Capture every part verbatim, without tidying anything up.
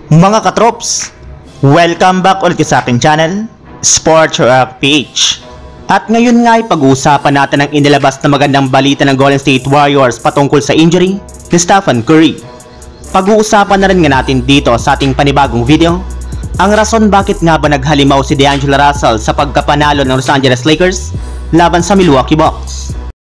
Mga katrops, welcome back ulit sa aking channel, Sports React P H. At ngayon nga ay pag-uusapan natin ang inilabas na magandang balita ng Golden State Warriors patungkol sa injury ni Stephen Curry. Pag-uusapan na rin nga natin dito sa ating panibagong video, ang rason bakit nga ba naghalimaw si D'Angelo Russell sa pagkapanalo ng Los Angeles Lakers laban sa Milwaukee Bucks.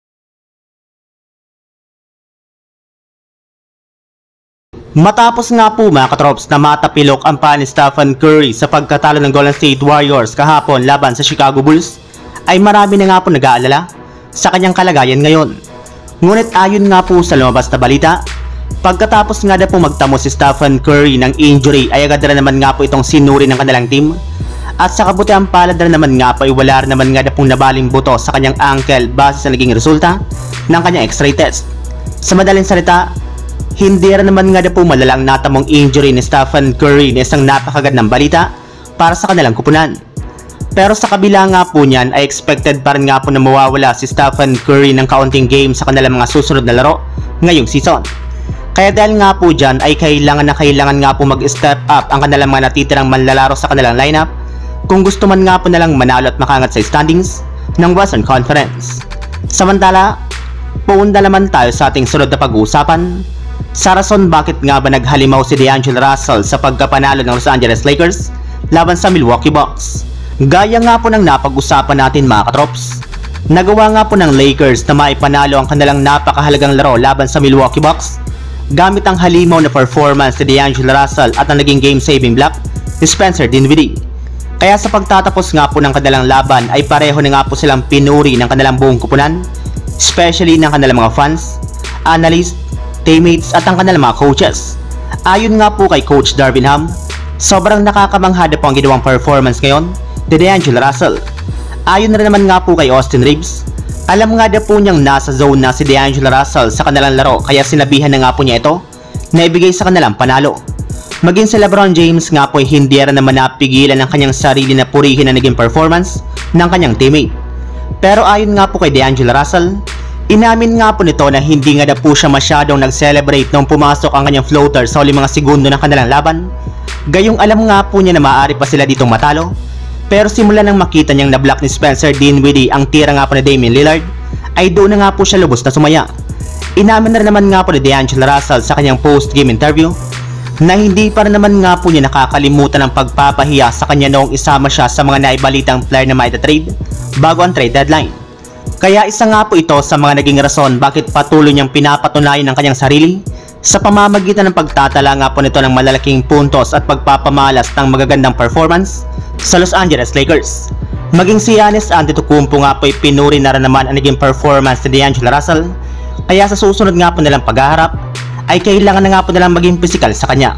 Matapos nga po mga katrops na matapilok ang paa ni Stephen Curry sa pagkatalo ng Golden State Warriors kahapon laban sa Chicago Bulls, ay marami na nga po nag-aalala sa kanyang kalagayan ngayon. Ngunit ayon nga po sa lumabas na balita, pagkatapos nga na po magtamo si Stephen Curry ng injury ay agad na naman nga po itong sinuri ng kanilang team. At sa kabutiang palad na naman nga po ay wala naman nga na pong nabaling buto sa kanyang ankle base sa naging resulta ng kanyang x-ray test. Sa madaling salita, hindi rin naman nga na po malalang natamong injury ni Stephen Curry na isang napakagad ng balita para sa kanilang kupunan. Pero sa kabila nga po niyan ay expected pa rin nga po na mawawala si Stephen Curry ng kaunting game sa kanilang mga susunod na laro ngayong season. Kaya dahil nga po dyan ay kailangan na kailangan nga po mag-step up ang kanilang mga natitirang manlalaro sa kanilang lineup kung gusto man nga po nalang manalo at makangat sa standings ng Western Conference. Samantala, puunda naman tayo sa ating sunod na pag-uusapan sa rason bakit nga ba naghalimaw si D'Angelo Russell sa pagkapanalo ng Los Angeles Lakers laban sa Milwaukee Bucks. Gaya nga po ng napag-usapan natin mga katrops, nagawa nga po ng Lakers na maipanalo ang kanilang napakahalagang laro laban sa Milwaukee Bucks gamit ang halimaw na performance ni D'Angelo Russell at ang naging game-saving block ni Spencer Dinwiddie. Kaya sa pagtatapos nga po ng kanilang laban ay pareho na nga po silang pinuri ng kanilang buong kupunan, especially ng kanilang mga fans, analysts, teammates at ang kanilang mga coaches. Ayon nga po kay Coach Darvin Ham, sobrang nakakamangha na po ang ginawang performance ngayon ni D'Angelo Russell. Ayon na rin naman nga po kay Austin Reeves, alam nga na po niyang nasa zone na si D'Angelo Russell sa kanilang laro kaya sinabihan na nga po niya ito na ibigay sa kanilang panalo. Maging si LeBron James nga po ay hindi rin naman napigilan ang kanyang sarili na purihin na naging performance ng kanyang teammate. Pero ayon nga po kay D'Angelo Russell, inamin nga po nito na hindi nga na po siya masyadong nag-celebrate nung pumasok ang kanyang floater sa huling mga segundo ng kanilang laban. Gayong alam nga po niya na maaari pa sila ditong matalo. Pero simula nang makita niyang na-block ni Spencer Dinwiddie ang tira nga po ni Damian Lillard, ay doon na nga po siya lubos na sumaya. Inamin na rin naman nga po ni D'Angelo Russell sa kanyang post-game interview na hindi pa rin naman nga po niya nakakalimutan ang pagpapahiya sa kanya noong isama siya sa mga naibalitang player na maita-trade bago ang trade deadline. Kaya isa nga po ito sa mga naging rason bakit patuloy niyang pinapatunayan ang kanyang sarili sa pamamagitan ng pagtatala nga po nito ng malalaking puntos at pagpapamalas ng magagandang performance sa Los Angeles Lakers. Maging si Giannis Antetokounmpo nga po ay pinuri na rin naman ang naging performance ni D'Angelo Russell, kaya sa susunod nga po nilang paghaharap ay kailangan na nga po nilang maging physical sa kanya.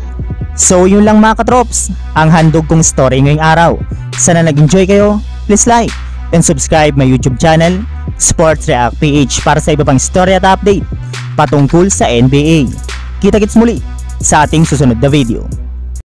So yun lang mga katrops, ang handog kong story ngayong araw. Sana nag-enjoy kayo, please like and subscribe my YouTube channel, Sports React P H, para sa iba pang story at update patungkol sa N B A. Kita-kits muli sa ating susunod na video.